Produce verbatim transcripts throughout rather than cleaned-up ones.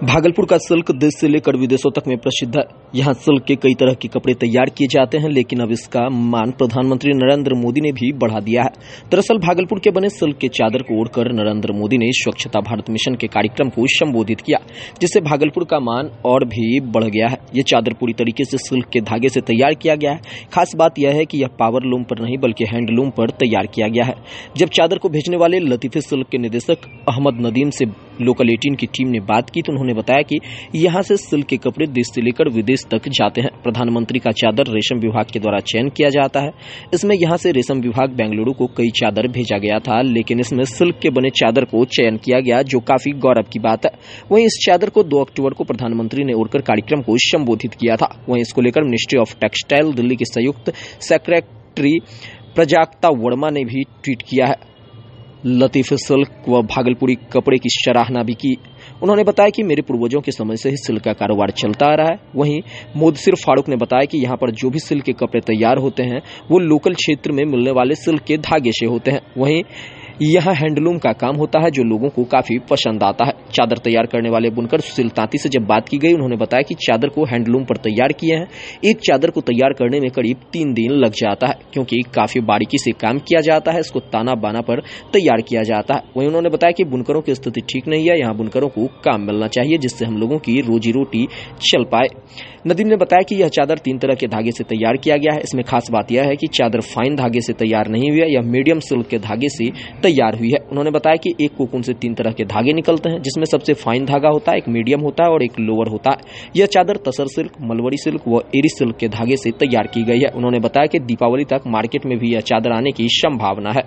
भागलपुर का सिल्क देश से लेकर विदेशों तक में प्रसिद्ध है। यहाँ सिल्क के कई तरह के कपड़े तैयार किए जाते हैं, लेकिन अब इसका मान प्रधानमंत्री नरेंद्र मोदी ने भी बढ़ा दिया है। दरअसल भागलपुर के बने सिल्क के चादर को ओढ़कर नरेंद्र मोदी ने स्वच्छता भारत मिशन के कार्यक्रम को संबोधित किया, जिससे भागलपुर का मान और भी बढ़ गया है। ये चादर पूरी तरीके से सिल्क के धागे से तैयार किया गया है। खास बात यह है कि यह पावरलूम पर नहीं बल्कि हैंडलूम पर तैयार किया गया है। जब चादर को भेजने वाले लतीफे सिल्क के निदेशक अहमद नदीम से लोकल एटीन की टीम ने बात की तो उन्होंने बताया कि यहां से सिल्क के कपड़े देश से लेकर विदेश तक जाते हैं। प्रधानमंत्री का चादर रेशम विभाग के द्वारा चयन किया जाता है। इसमें यहां से रेशम विभाग बेंगलुरु को कई चादर भेजा गया था, लेकिन इसमें सिल्क के बने चादर को चयन किया गया, जो काफी गौरव की बात है। वहीं इस चादर को दो अक्टूबर को प्रधानमंत्री ने ओढ़कर कार्यक्रम को संबोधित किया था। वहीं इसको लेकर मिनिस्ट्री ऑफ टेक्सटाइल दिल्ली के संयुक्त सेक्रेटरी प्रजाक्ता वर्मा ने भी ट्वीट किया है। लतीफे सिल्क व भागलपुरी कपड़े की सराहना भी की। उन्होंने बताया कि मेरे पूर्वजों के समय से ही सिल्क का कारोबार चलता आ रहा है। वहीं मोदसिर फारूक ने बताया कि यहाँ पर जो भी सिल्क के कपड़े तैयार होते हैं वो लोकल क्षेत्र में मिलने वाले सिल्क के धागे से होते हैं। वहीं यहाँ हैंडलूम का काम होता है, जो लोगों को काफी पसंद आता है। चादर तैयार करने वाले बुनकर सुशील तांती से जब बात की गई, उन्होंने बताया कि चादर को हैंडलूम पर तैयार किए हैं। एक चादर को तैयार करने में करीब तीन दिन लग जाता है, क्योंकि काफी बारीकी से काम किया जाता है। इसको ताना बाना पर तैयार किया जाता है। वहीं उन्होंने बताया कि बुनकरों की स्थिति ठीक नहीं है, यहाँ बुनकरों को काम मिलना चाहिए, जिससे हम लोगों की रोजी रोटी चल पाए। नदीम ने बताया कि यह चादर तीन तरह के धागे से तैयार किया गया है। इसमें खास बात यह है कि चादर फाइन धागे से तैयार नहीं हुई है, यह मीडियम सिल्क के धागे से तैयार हुई है। उन्होंने बताया कि एक कोकून से तीन तरह के धागे निकलते हैं, जिसमें सबसे फाइन धागा होता है, एक मीडियम होता है और एक लोअर होता है। यह चादर तसर सिल्क, मलबरी सिल्क व एरी सिल्क के धागे से तैयार की गई है। उन्होंने बताया कि दीपावली तक मार्केट में भी यह चादर आने की संभावना है।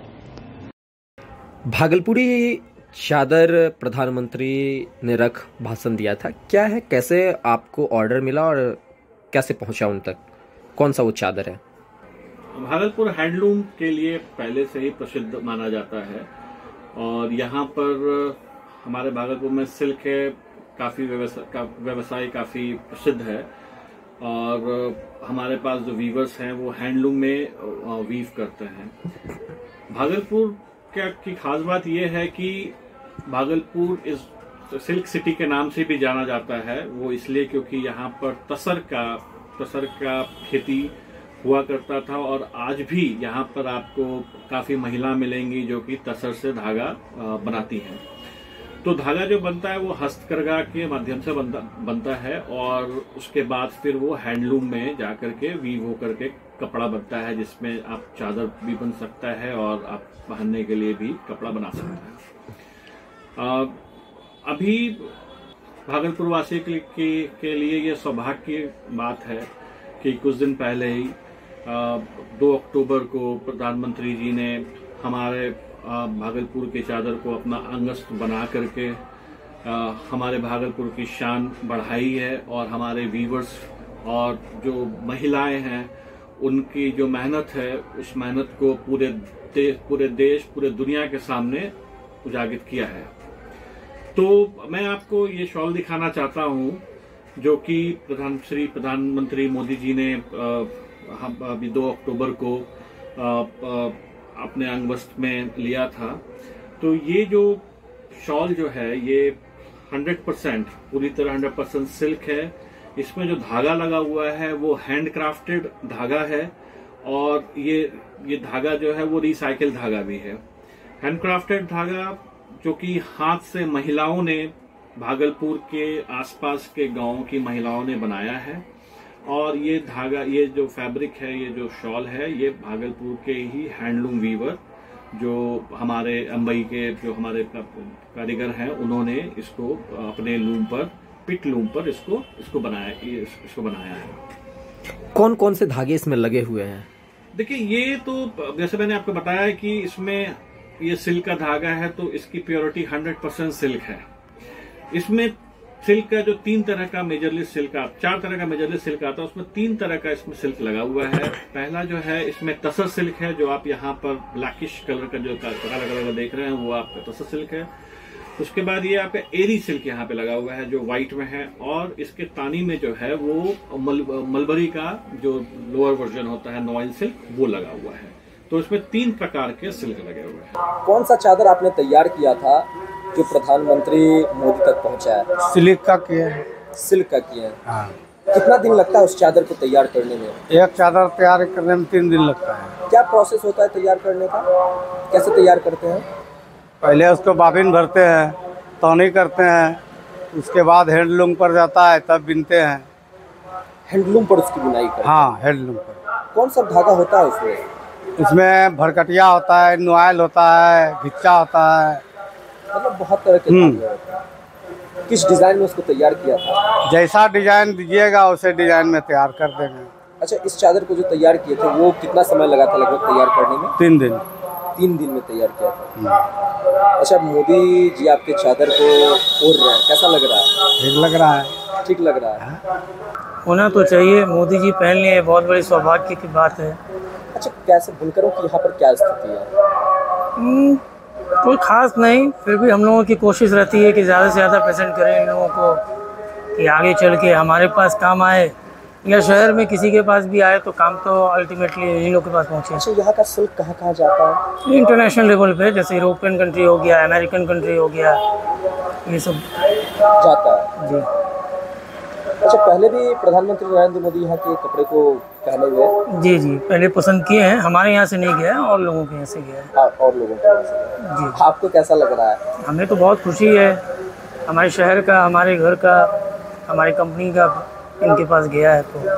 भागलपुरी चादर प्रधानमंत्री ने रख भाषण दिया था, क्या है, कैसे आपको ऑर्डर मिला और कैसे पहुंचा उन तक, कौन सा वो चादर है? भागलपुर हैंडलूम के लिए पहले से ही प्रसिद्ध माना जाता है और यहाँ पर हमारे भागलपुर में सिल्क है काफी व्यवसाय का, व्यवसाय काफी प्रसिद्ध है और हमारे पास जो वीवर्स हैं वो हैंडलूम में वीव करते हैं। भागलपुर की खास बात यह है कि भागलपुर इस सिल्क सिटी के नाम से भी जाना जाता है। वो इसलिए क्योंकि यहाँ पर तसर का तसर का खेती हुआ करता था और आज भी यहाँ पर आपको काफी महिला मिलेंगी जो कि तसर से धागा बनाती हैं। तो धागा जो बनता है वो हस्तकरघा के माध्यम से बनता बनता है और उसके बाद फिर वो हैंडलूम में जाकर के वीव होकर के कपड़ा बनता है, जिसमें आप चादर भी बन सकता है और आप पहनने के लिए भी कपड़ा बना सकते हैं। अभी भागलपुर वासी के, के, के लिए ये सौभाग्य की बात है कि कुछ दिन पहले ही दो अक्टूबर को प्रधानमंत्री जी ने हमारे भागलपुर के चादर को अपना अंगस्थ बना करके आ, हमारे भागलपुर की शान बढ़ाई है और हमारे वीवर्स और जो महिलाएं हैं उनकी जो मेहनत है उस मेहनत को पूरे देश पूरे देश पूरे दुनिया के सामने उजागर किया है। तो मैं आपको ये शॉल दिखाना चाहता हूं जो कि प्रधान श्री प्रधानमंत्री मोदी जी ने हम अभी दो अक्टूबर को आ, आ, अपने अंगवस्त्र में लिया था। तो ये जो शॉल जो है ये हंड्रेड परसेंट पूरी तरह हंड्रेड परसेंट सिल्क है। इसमें जो धागा लगा हुआ है वो हैंडक्राफ्टेड धागा है और ये ये धागा जो है वो रिसाइकिल धागा भी है। हैंडक्राफ्टेड धागा जो कि हाथ से महिलाओं ने भागलपुर के आसपास के गांवों की महिलाओं ने बनाया है और ये धागा ये जो फैब्रिक है ये जो शॉल है ये भागलपुर के ही हैंडलूम वीवर जो हमारे अंबई के जो हमारे कारीगर हैं उन्होंने इसको अपने लूम पर पिट लूम पर इसको इसको बनाया इसको बनाया है। कौन कौन से धागे इसमें लगे हुए हैं? देखिए ये तो जैसे मैंने आपको बताया कि इसमें ये सिल्क का धागा है तो इसकी प्योरिटी हंड्रेड परसेंट सिल्क है। इसमें सिल्क का जो तीन तरह का मेजरली सिल्क चार तरह का मेजरली सिल्क आता है उसमें तीन तरह का इसमें सिल्क लगा हुआ है। पहला जो है इसमें तसर सिल्क है, जो आप यहाँ पर ब्लैकिश कलर का जो काला कलर देख रहे हैं वो आपका तसर सिल्क है। उसके बाद ये आपका एरी सिल्क यहाँ पे लगा हुआ है जो व्हाइट में है और इसके तानी में जो है वो मल, मलबरी का जो लोअर वर्जन होता है नॉइल सिल्क वो लगा हुआ है। तो इसमें तीन प्रकार के सिल्क लगे हुए हैं। कौन सा चादर आपने तैयार किया था जो प्रधानमंत्री मोदी तक पहुंचा है? सिल्क का किए हैं। सिल्क का किए हैं। हाँ। कितना दिन लगता है उस चादर को तैयार करने में? एक चादर तैयार करने में तीन दिन लगता है। क्या प्रोसेस होता है तैयार करने का? कैसे तैयार करते हैं? पहले उसको बाबिन भरते हैं, तौनी करते हैं, उसके बाद हैंडलूम पर जाता है, तब बिनते हैं। हैंडलूम पर उसकी बुनाई करते हैं? हाँ, हैंडलूम पर। कौन सा धागा होता है उसमें? इसमें भरकटिया होता है, नुआइल होता है, घिच्चा होता है, मतलब बहुत तरह के धागे होते हैं। किस डिजाइन में उसको तैयार किया था? जैसा डिजाइन दीजिएगा उसे डिजाइन में तैयार कर देंगे। अच्छा, इस चादर को जो तैयार किए थे वो कितना समय लगा था लगभग तैयार करने में? तीन दिन। तीन दिन में तैयार किया था। अच्छा, मोदी जी आपके चादर को ओढ़ रहे हैं, कैसा लग रहा है? ठीक लग रहा है। ठीक लग रहा है। होना तो चाहिए, मोदी जी पहन लिए, बहुत बड़ी सौभाग्य की बात है। अच्छा, कैसे बुनकरों की यहाँ पर क्या स्थिति है? कोई खास नहीं, फिर भी हम लोगों की कोशिश रहती है कि ज़्यादा से ज़्यादा प्रेजेंट करें इन लोगों को, कि आगे चल के हमारे पास काम आए या शहर में किसी के पास भी आए तो काम तो अल्टीमेटली इन लोग के पास पहुँचे। अच्छा, यहाँ का सिल्क कहाँ कहाँ जाता है? इंटरनेशनल लेवल पे, जैसे यूरोपियन कंट्री हो गया, अमेरिकन कंट्री हो गया, ये सब जाता है जी। अच्छा, पहले भी प्रधानमंत्री नरेंद्र मोदी यहाँ के कपड़े को पहने हुए? जी जी, पहले पसंद किए हैं, हमारे यहाँ से नहीं गया है और लोगों के यहाँ से गया है। और लोगों के यहाँ से जी। आपको कैसा लग रहा है? हमें तो बहुत खुशी है, हमारे शहर का, हमारे घर का, हमारी कंपनी का इनके पास गया है तो